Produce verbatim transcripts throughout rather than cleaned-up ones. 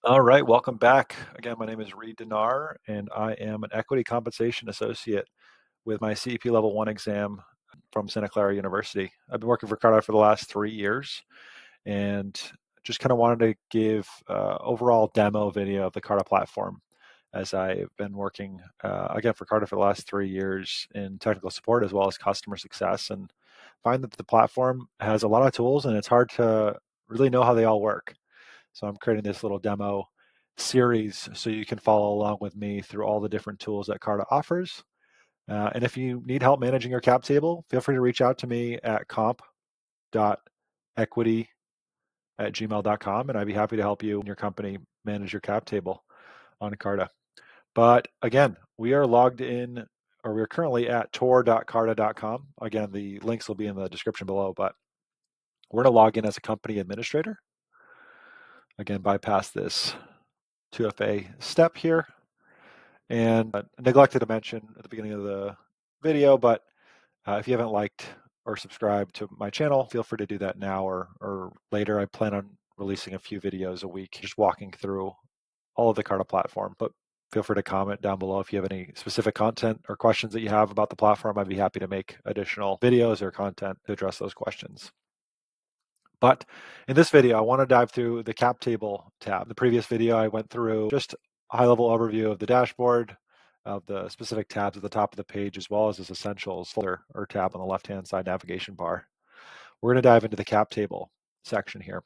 All right, welcome back. Again, my name is Reed Dinar, and I am an equity compensation associate with my C E P Level one exam from Santa Clara University. I've been working for Carta for the last three years, and just kind of wanted to give uh, overall demo video of the Carta platform, as I've been working, uh, again, for Carta for the last three years in technical support as well as customer success, and find that the platform has a lot of tools, and it's hard to really know how they all work. So I'm creating this little demo series so you can follow along with me through all the different tools that Carta offers. Uh, and if you need help managing your cap table, feel free to reach out to me at comp dot equity at gmail dot com, and I'd be happy to help you and your company manage your cap table on Carta. But again, we are logged in, or we're currently at tour dot carta dot com. Again, the links will be in the description below, but we're going to log in as a company administrator. Again, bypass this two F A step here. And I neglected to mention at the beginning of the video, but uh, if you haven't liked or subscribed to my channel, feel free to do that now or, or later. I plan on releasing a few videos a week, just walking through all of the Carta platform, but feel free to comment down below if you have any specific content or questions that you have about the platform. I'd be happy to make additional videos or content to address those questions. But in this video, I want to dive through the cap table tab. The previous video, I went through just a high-level overview of the dashboard, of the specific tabs at the top of the page, as well as this essentials folder or tab on the left-hand side navigation bar. We're going to dive into the cap table section here.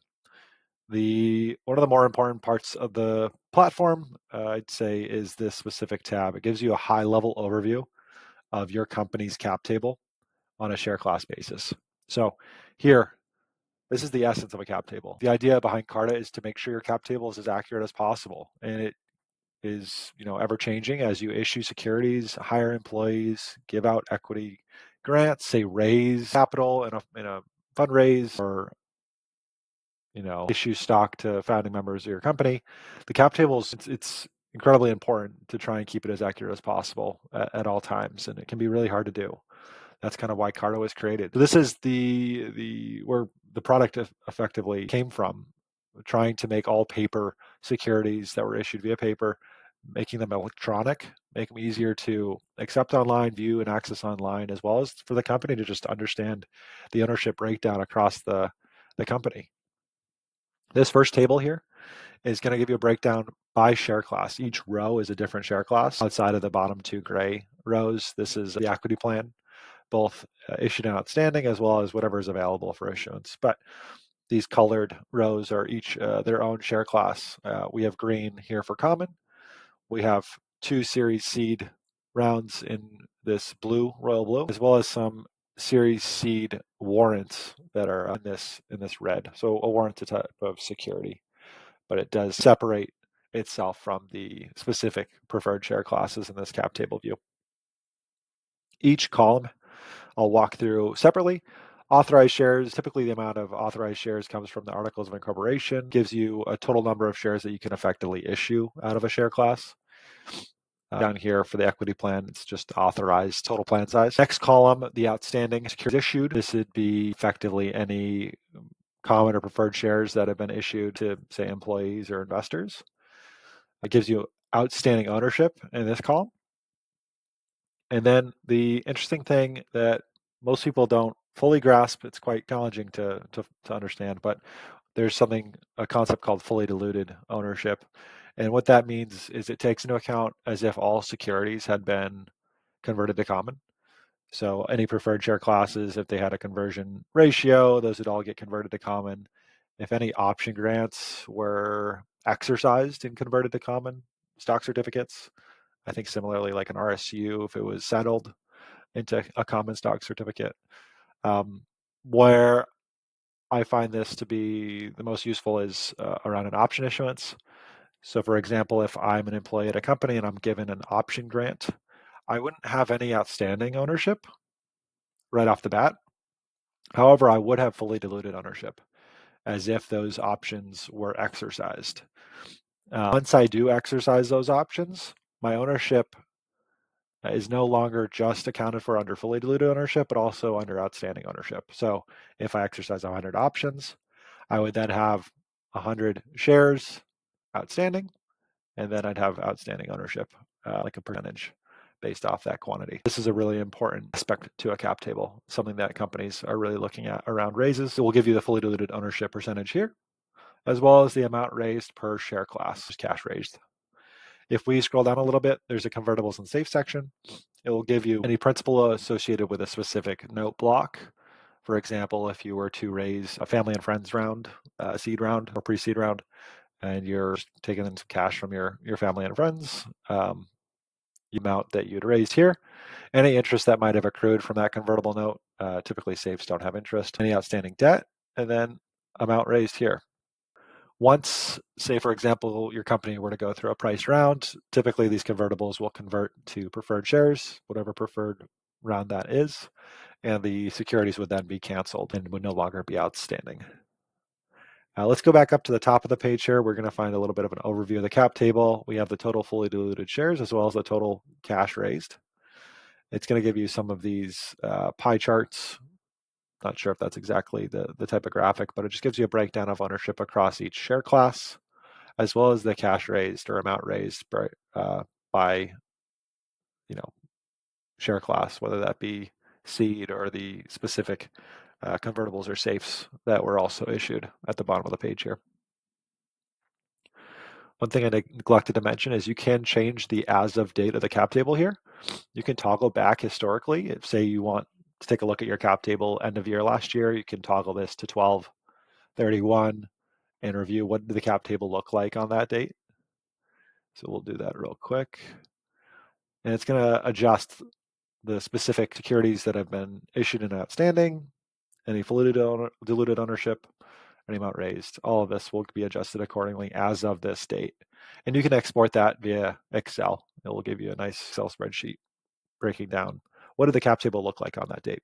The one of the more important parts of the platform, uh, I'd say, is this specific tab. It gives you a high-level overview of your company's cap table on a share class basis. So here, this is the essence of a cap table. The idea behind Carta is to make sure your cap table is as accurate as possible, and it is, you know, ever changing as you issue securities, hire employees, give out equity grants, say raise capital in a in a fundraise, or you know, issue stock to founding members of your company. The cap table is it's, it's incredibly important to try and keep it as accurate as possible at, at all times, and it can be really hard to do. That's kind of why Carta was created. This is the the where the product effectively came from, trying to make all paper securities that were issued via paper, making them electronic, make them easier to accept online, view, and access online, as well as for the company to just understand the ownership breakdown across the, the company. This first table here is going to give you a breakdown by share class. Each row is a different share class. Outside of the bottom two gray rows, this is the equity plan, both uh, issued and outstanding, as well as whatever is available for issuance. But these colored rows are each uh, their own share class. Uh, we have green here for common. We have two series seed rounds in this blue, royal blue, as well as some series seed warrants that are in this in this red. So a warrant's a type of security, but it does separate itself from the specific preferred share classes in this cap table view. Each column I'll walk through separately. Authorized shares, typically the amount of authorized shares comes from the articles of incorporation, gives you a total number of shares that you can effectively issue out of a share class. Uh, down here for the equity plan, it's just authorized total plan size. Next column, the outstanding securities issued. This would be effectively any common or preferred shares that have been issued to, say, employees or investors. It gives you outstanding ownership in this column. And then the interesting thing that most people don't fully grasp, it's quite challenging to, to, to understand, but there's something, a concept called fully diluted ownership. And what that means is it takes into account as if all securities had been converted to common. So any preferred share classes, if they had a conversion ratio, those would all get converted to common. If any option grants were exercised and converted to common stock certificates, I think similarly like an R S U, if it was settled into a common stock certificate. Um, where I find this to be the most useful is uh, around an option issuance. So for example, if I'm an employee at a company and I'm given an option grant, I wouldn't have any outstanding ownership right off the bat. However, I would have fully diluted ownership as if those options were exercised. Uh, once I do exercise those options, my ownership is no longer just accounted for under fully diluted ownership, but also under outstanding ownership. So if I exercise one hundred options, I would then have one hundred shares outstanding, and then I'd have outstanding ownership, uh, like a percentage based off that quantity. This is a really important aspect to a cap table, something that companies are really looking at around raises. It will give you the fully diluted ownership percentage here, as well as the amount raised per share class, cash raised. If we scroll down a little bit, there's a convertibles and safe section. It will give you any principal associated with a specific note block. For example, if you were to raise a family and friends round, a seed round or pre-seed round, and you're taking in some cash from your, your family and friends, um, the amount that you'd raised here, any interest that might have accrued from that convertible note, uh, typically safes don't have interest, any outstanding debt, and then amount raised here. Once, say for example, your company were to go through a price round, typically these convertibles will convert to preferred shares, whatever preferred round that is, and the securities would then be canceled and would no longer be outstanding. Uh, let's go back up to the top of the page here. We're going to find a little bit of an overview of the cap table. We have the total fully diluted shares as well as the total cash raised. It's going to give you some of these uh, pie charts. Not sure if that's exactly the, the type of graphic, but it just gives you a breakdown of ownership across each share class, as well as the cash raised or amount raised by, uh, by you know, share class, whether that be seed or the specific uh, convertibles or safes that were also issued at the bottom of the page here. One thing I neglected to mention is you can change the as of date of the cap table here. You can toggle back historically. If say you want to take a look at your cap table end of year last year, you can toggle this to twelve thirty-one and review what did the cap table look like on that date. So we'll do that real quick. And it's going to adjust the specific securities that have been issued and outstanding, any fully diluted ownership, any amount raised. All of this will be adjusted accordingly as of this date. And you can export that via Excel. It will give you a nice Excel spreadsheet breaking down what did the cap table look like on that date.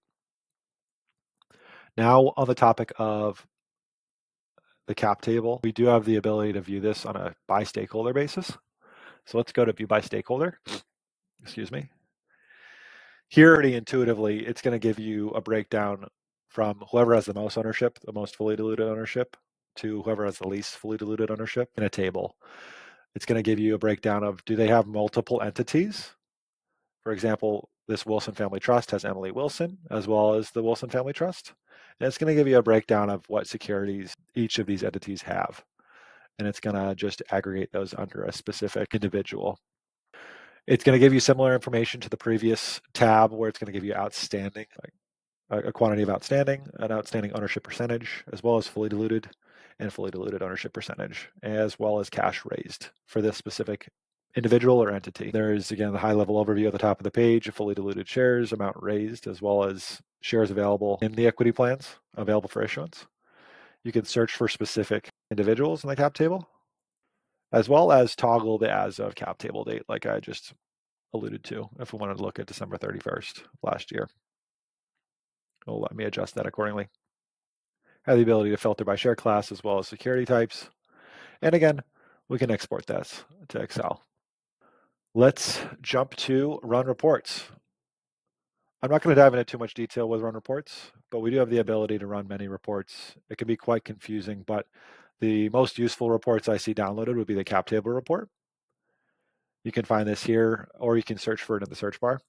Now on the topic of the cap table, we do have the ability to view this on a by stakeholder basis. So let's go to view by stakeholder. Excuse me. Here, pretty intuitively, it's going to give you a breakdown from whoever has the most ownership, the most fully diluted ownership, to whoever has the least fully diluted ownership in a table. It's going to give you a breakdown of, do they have multiple entities? For example, this Wilson Family Trust has Emily Wilson, as well as the Wilson Family Trust. And it's going to give you a breakdown of what securities each of these entities have. And it's going to just aggregate those under a specific individual. It's going to give you similar information to the previous tab where it's going to give you outstanding, like a quantity of outstanding, an outstanding ownership percentage, as well as fully diluted and fully diluted ownership percentage, as well as cash raised for this specific individual or entity. There's, again, the high-level overview at the top of the page of fully diluted shares, amount raised, as well as shares available in the equity plans available for issuance. You can search for specific individuals in the cap table, as well as toggle the as of cap table date, like I just alluded to, if we wanted to look at December thirty-first last year. It'll let me adjust that accordingly. I have the ability to filter by share class as well as security types. And again, we can export this to Excel. Let's jump to run reports. I'm not going to dive into too much detail with run reports, but we do have the ability to run many reports. It can be quite confusing, but the most useful reports I see downloaded would be the cap table report. You can find this here, or you can search for it in the search bar.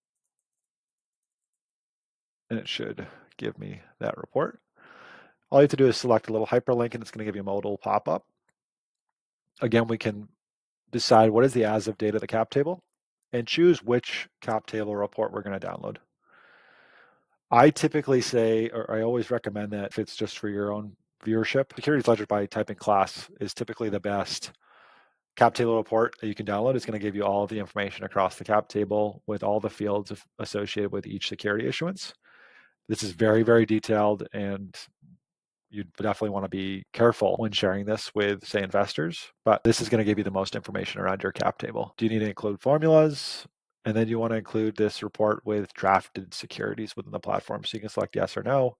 And it should give me that report. All you have to do is select a little hyperlink, and it's going to give you a modal pop-up. Again, we can decide what is the as of date of the cap table and choose which cap table report we're going to download. I typically say, or I always recommend that if it's just for your own viewership, securities ledger by typing class is typically the best cap table report that you can download. It's going to give you all of the information across the cap table with all the fields associated with each security issuance. This is very, very detailed, and you definitely want to be careful when sharing this with, say, investors, but this is going to give you the most information around your cap table. Do you need to include formulas? And then you want to include this report with drafted securities within the platform. So you can select yes or no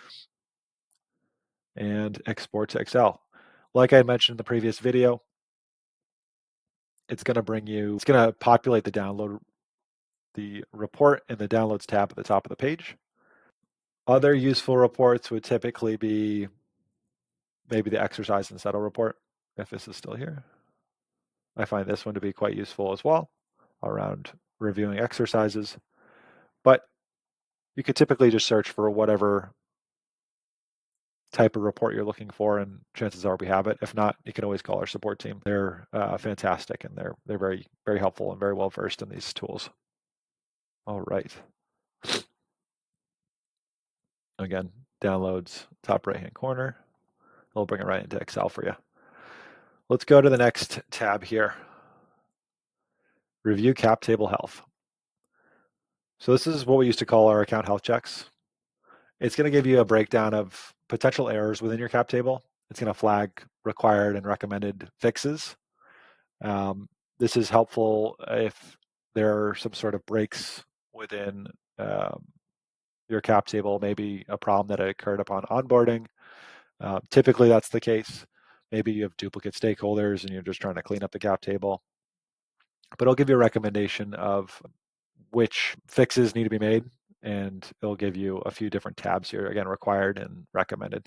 and export to Excel. Like I mentioned in the previous video, it's going to bring you, it's going to populate the download, the report in the downloads tab at the top of the page. Other useful reports would typically be maybe the exercise and settle report, if this is still here. I find this one to be quite useful as well around reviewing exercises. But you could typically just search for whatever type of report you're looking for, and chances are we have it. If not, you can always call our support team. They're uh, fantastic, and they're they're very very helpful and very well versed in these tools. All right. Again, downloads top right hand corner. I'll bring it right into Excel for you. Let's go to the next tab here. Review cap table health. So this is what we used to call our account health checks. It's going to give you a breakdown of potential errors within your cap table. It's going to flag required and recommended fixes. Um, this is helpful if there are some sort of breaks within um, your cap table, maybe a problem that occurred upon onboarding. Uh, typically, that's the case. Maybe you have duplicate stakeholders and you're just trying to clean up the cap table. But it'll give you a recommendation of which fixes need to be made, and it'll give you a few different tabs here, again, required and recommended.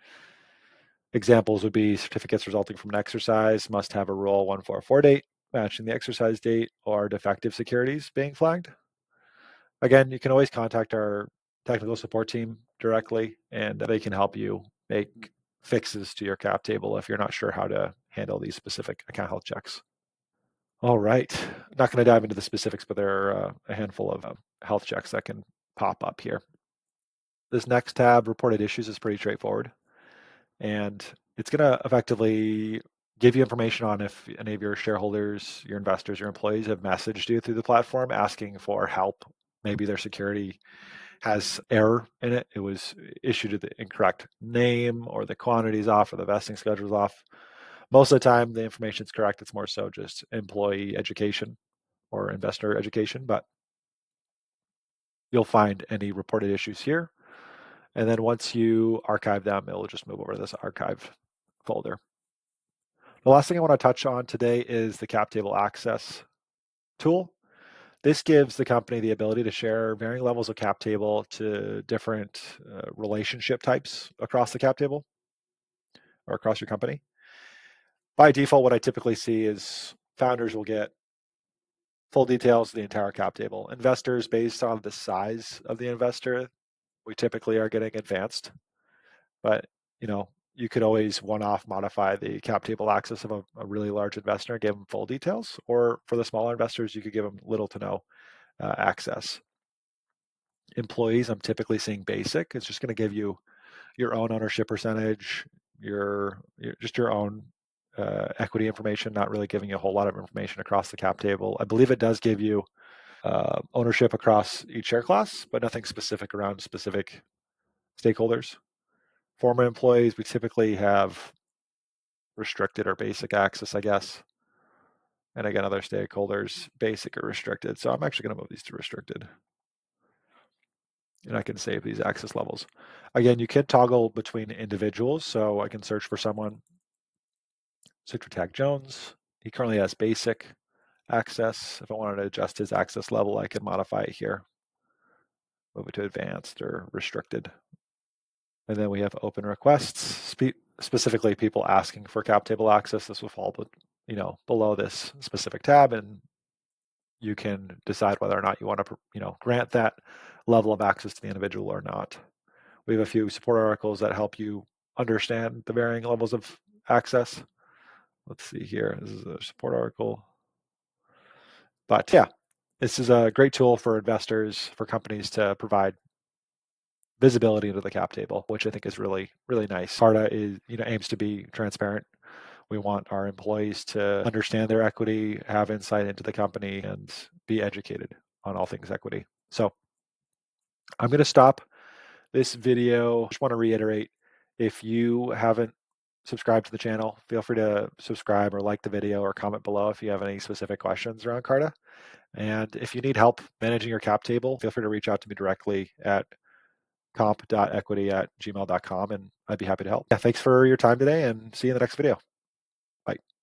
Examples would be certificates resulting from an exercise must have a rule one four four date matching the exercise date, or defective securities being flagged. Again, you can always contact our technical support team directly, and they can help you make fixes to your cap table if you're not sure how to handle these specific account health checks. All right, not going to dive into the specifics, but there are uh, a handful of uh, health checks that can pop up here. This next tab, reported issues, is pretty straightforward. And it's going to effectively give you information on if any of your shareholders, your investors, your employees have messaged you through the platform asking for help. Maybe their security has error in it. It was issued to the incorrect name, or the quantity is off, or the vesting schedule is off. Most of the time, the information is correct. It's more so just employee education or investor education, but you'll find any reported issues here. And then once you archive them, it'll just move over to this archive folder. The last thing I want to touch on today is the cap table access tool. This gives the company the ability to share varying levels of cap table to different uh, relationship types across the cap table or across your company. By default, what I typically see is founders will get full details of the entire cap table. Investors, based on the size of the investor, we typically are getting advanced. But you know, you could always one-off modify the cap table access of a, a really large investor and give them full details. Or for the smaller investors, you could give them little to no uh, access. Employees, I'm typically seeing basic. It's just going to give you your own ownership percentage, your, your just your own uh, equity information, not really giving you a whole lot of information across the cap table. I believe it does give you uh, ownership across each share class, but nothing specific around specific stakeholders. Former employees, we typically have restricted or basic access, I guess. And again, other stakeholders, basic or restricted. So I'm actually going to move these to restricted. And I can save these access levels. Again, you can toggle between individuals. So I can search for someone, search for Tag Jones. He currently has basic access. If I wanted to adjust his access level, I can modify it here. Move it to advanced or restricted. And then we have open requests, spe specifically people asking for cap table access. This will fall, you know, below this specific tab, and you can decide whether or not you want to, you know, grant that level of access to the individual or not. We have a few support articles that help you understand the varying levels of access. Let's see here. This is a support article. But yeah, this is a great tool for investors, for companies to provide visibility into the cap table, which I think is really, really nice. Carta is, you know, aims to be transparent. We want our employees to understand their equity, have insight into the company, and be educated on all things equity. So I'm going to stop this video. Just want to reiterate, if you haven't subscribed to the channel, feel free to subscribe or like the video or comment below if you have any specific questions around Carta. And if you need help managing your cap table, feel free to reach out to me directly at comp dot equity at gmail dot com, and I'd be happy to help. Yeah, thanks for your time today, and see you in the next video. Bye.